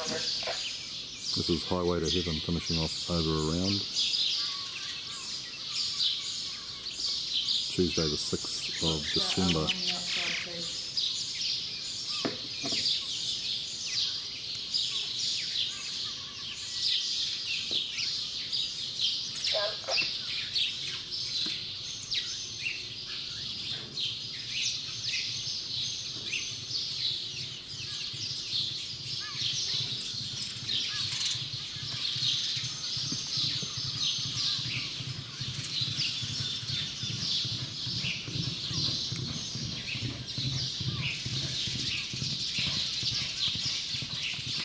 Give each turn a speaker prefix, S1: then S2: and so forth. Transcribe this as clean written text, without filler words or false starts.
S1: This is Highway to Heaven finishing off over around. Tuesday the 6th of December.